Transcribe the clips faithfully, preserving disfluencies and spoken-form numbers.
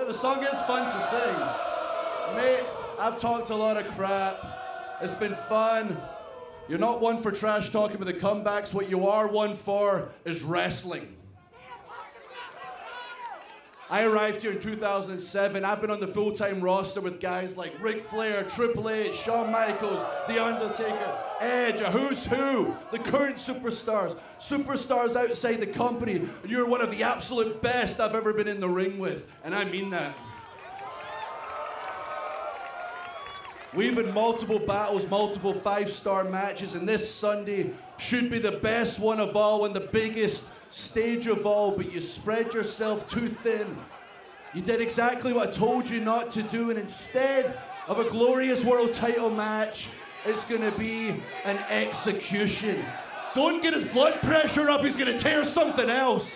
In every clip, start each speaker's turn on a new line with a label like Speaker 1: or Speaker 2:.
Speaker 1: Yeah, the song is fun to sing. Mate, I've talked a lot of crap. It's been fun. You're not one for trash talking with the comebacks. What you are one for is wrestling. I arrived here in two thousand seven. I've been on the full-time roster with guys like Ric Flair, Triple H, Shawn Michaels, The Undertaker, Edge, a who's who, the current superstars, superstars outside the company. And you're one of the absolute best I've ever been in the ring with, and I mean that. We've had multiple battles, multiple five-star matches, and this Sunday should be the best one of all and the biggest stage of all, but you spread yourself too thin. You did exactly what I told you not to do, and instead of a glorious world title match, it's gonna be an execution. Don't get his blood pressure up, he's gonna tear something else.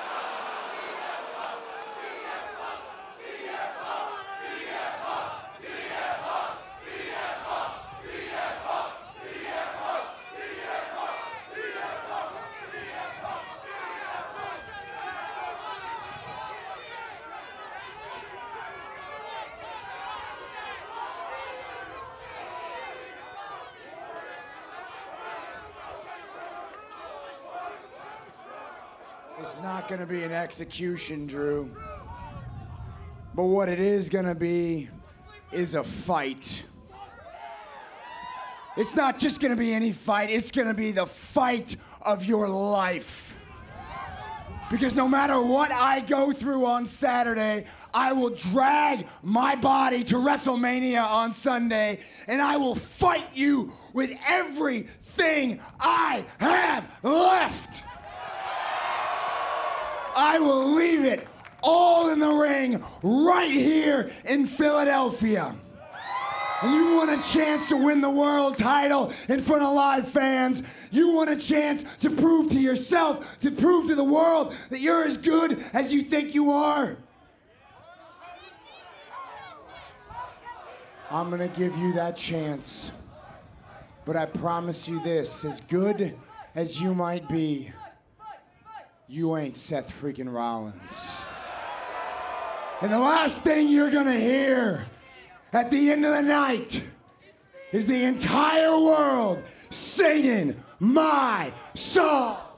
Speaker 2: It's not gonna be an execution, Drew. But what it is gonna be is a fight. It's not just gonna be any fight, it's gonna be the fight of your life. Because no matter what I go through on Saturday, I will drag my body to WrestleMania on Sunday, and I will fight you with everything I have left. I will leave it all in the ring right here in Philadelphia. And you want a chance to win the world title in front of live fans. You want a chance to prove to yourself, to prove to the world that you're as good as you think you are. I'm gonna give you that chance. But I promise you this, as good as you might be, you ain't Seth freaking Rollins. And the last thing you're gonna hear at the end of the night is the entire world singing my song.